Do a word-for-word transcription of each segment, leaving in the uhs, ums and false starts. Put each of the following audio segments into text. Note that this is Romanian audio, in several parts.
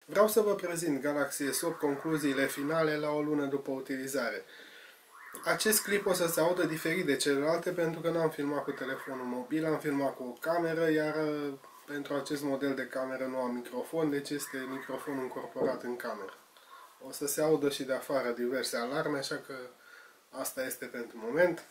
Vreau să vă prezint Galaxy S opt concluziile finale la o lună după utilizare. Acest clip o să se audă diferit de celelalte pentru că n-am filmat cu telefonul mobil, am filmat cu o cameră, iar pentru acest model de cameră nu am microfon, deci este microfonul încorporat în cameră. O să se audă și de afară diverse alarme, așa că asta este pentru moment.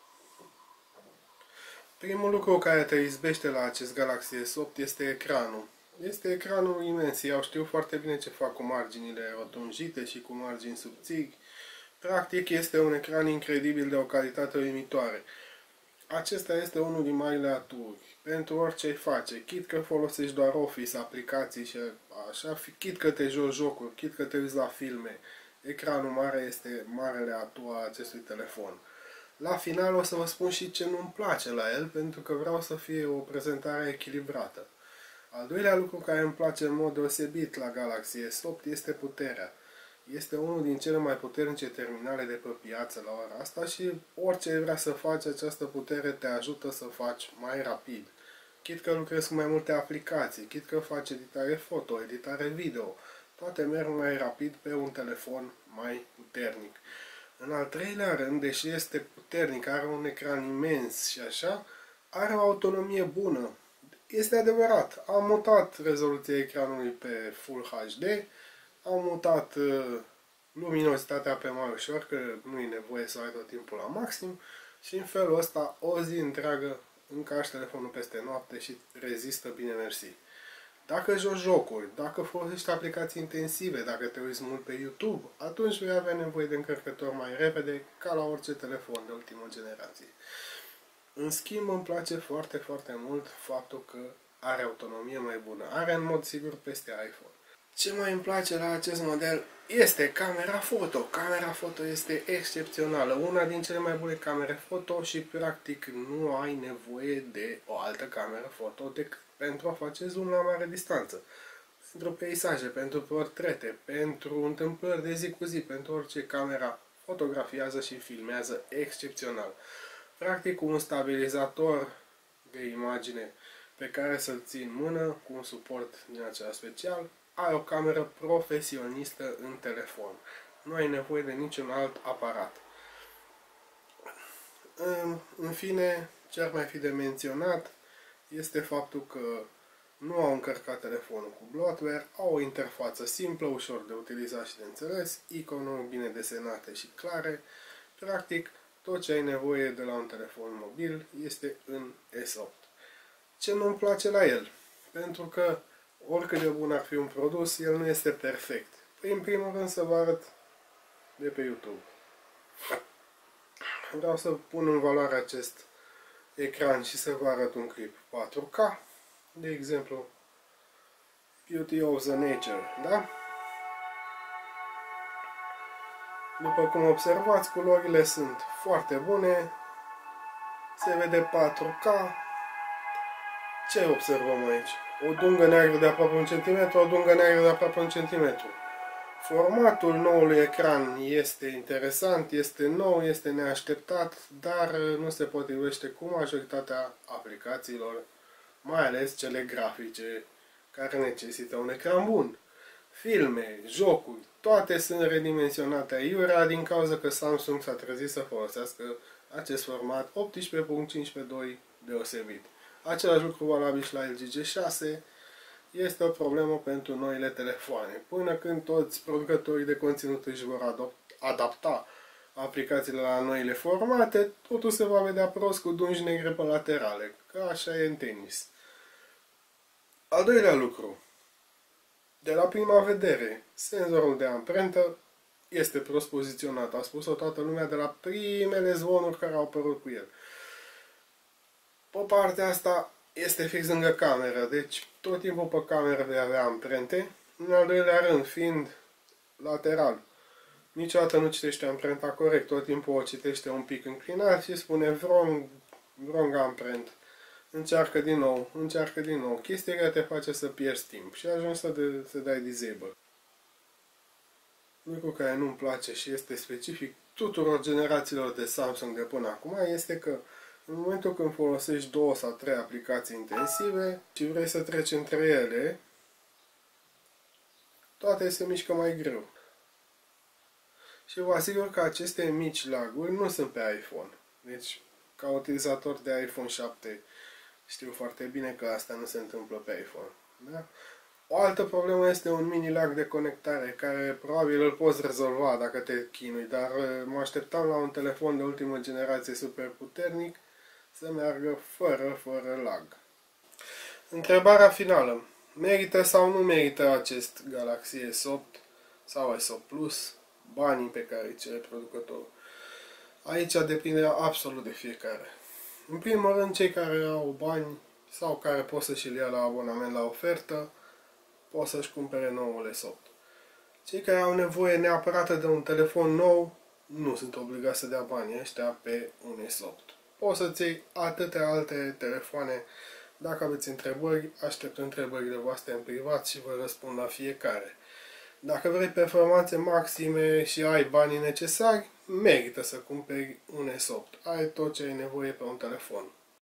Primul lucru care te izbește la acest Galaxy S opt este ecranul. Este ecranul imens. Eu știu foarte bine ce fac cu marginile rotunjite și cu margini subțiri. Practic este un ecran incredibil de o calitate uimitoare. Acesta este unul din marile aturi. Pentru orice îi face, chit că folosești doar Office, aplicații și așa, chit că te joci jocuri, chit că te uiți la filme, ecranul mare este marele atu a acestui telefon. La final o să vă spun și ce nu-mi place la el, pentru că vreau să fie o prezentare echilibrată. Al doilea lucru care îmi place în mod deosebit la Galaxy S opt este puterea. Este unul din cele mai puternice terminale de pe piață la ora asta și orice vrea să faci, această putere te ajută să faci mai rapid. Chit că lucrezi cu mai multe aplicații, chit că faci editare foto, editare video, toate merg mai rapid pe un telefon mai puternic. În al treilea rând, deși este puternic, are un ecran imens și așa, are o autonomie bună. Este adevărat, am mutat rezoluția ecranului pe Full H D, am mutat uh, luminositatea pe mai ușor, că nu e nevoie să ai tot timpul la maxim și în felul ăsta o zi întreagă încarci telefonul peste noapte și rezistă bine mersi. Dacă joci jocuri, dacă folosești aplicații intensive, dacă te uiți mult pe YouTube, atunci vei avea nevoie de încărcător mai repede, ca la orice telefon de ultimă generație. În schimb, îmi place foarte, foarte mult faptul că are autonomie mai bună. Are în mod sigur peste iPhone. Ce mai îmi place la acest model este camera foto. Camera foto este excepțională. Una din cele mai bune camere foto și practic nu ai nevoie de o altă cameră foto decât pentru a face zoom la mare distanță. Pentru peisaje, pentru portrete, pentru întâmplări de zi cu zi, pentru orice camera fotografiază și filmează excepțional. Practic cu un stabilizator de imagine pe care să-l ții în mână, cu un suport din acela special, ai o cameră profesionistă în telefon. Nu ai nevoie de niciun alt aparat. În fine, ce ar mai fi de menționat este faptul că nu au încărcat telefonul cu bloatware, au o interfață simplă, ușor de utilizat și de înțeles, iconuri bine desenate și clare. Practic, tot ce ai nevoie de la un telefon mobil este în S opt. Ce nu-mi place la el? Pentru că oricât de bun ar fi un produs, el nu este perfect. Păi, în primul rând să vă arăt de pe YouTube. Vreau să pun în valoare acest ecran și să vă arăt un clip patru K. De exemplu, Beauty of the Nature, da? După cum observați, culorile sunt foarte bune. Se vede patru K. Ce observăm aici? O dungă neagră de aproape un centimetru, o dungă neagră de aproape un centimetru. Formatul noului ecran este interesant, este nou, este neașteptat, dar nu se potrivește cu majoritatea aplicațiilor, mai ales cele grafice, care necesită un ecran bun. Filme, jocuri, toate sunt redimensionate aiurea din cauza că Samsung s-a trezit să folosească acest format optsprezece punct cincisprezece punct doi deosebit. Același lucru valabil și la L G G șase. Este o problemă pentru noile telefoane. Până când toți producătorii de conținut își vor adapta aplicațiile la noile formate, totul se va vedea prost cu dungi negre pe laterale, că așa e în tenis. Al doilea lucru. De la prima vedere, senzorul de amprentă este prost poziționat. A spus-o toată lumea de la primele zvonuri care au apărut cu el. Pe partea asta este fix lângă cameră, deci tot timpul pe cameră vei avea amprente. În al doilea rând, fiind lateral, niciodată nu citește amprenta corect, tot timpul o citește un pic înclinat și spune wrong, wrong amprent. Încearcă din nou, încearcă din nou. Chestia care te face să pierzi timp și ajungi să, de, să dai disable. Lucru care nu-mi place și este specific tuturor generațiilor de Samsung de până acum este că în momentul când folosești două sau trei aplicații intensive și vrei să treci între ele, toate se mișcă mai greu. Și vă asigur că aceste mici laguri nu sunt pe iPhone. Deci, ca utilizator de iPhone șapte, știu foarte bine că asta nu se întâmplă pe iPhone. Da? O altă problemă este un mini lag de conectare, care probabil îl poți rezolva dacă te chinui, dar mă așteptam la un telefon de ultimă generație super puternic să meargă fără, fără lag. Întrebarea finală. Merită sau nu merită acest Galaxy S opt sau S opt Plus banii pe care îi cere producătorul? Aici depinde absolut de fiecare. În primul rând, cei care au bani sau care pot să-și ia la abonament la ofertă, pot să-și cumpere noul S opt. Cei care au nevoie neapărat de un telefon nou, nu sunt obligați să dea banii ăștia pe un S opt. Poți să-ți iei atâtea alte telefoane. Dacă aveți întrebări, aștept întrebările voastre în privat și vă răspund la fiecare. Dacă vrei performanțe maxime și ai banii necesari, merită să cumperi un S opt. Ai tot ce ai nevoie pe un telefon.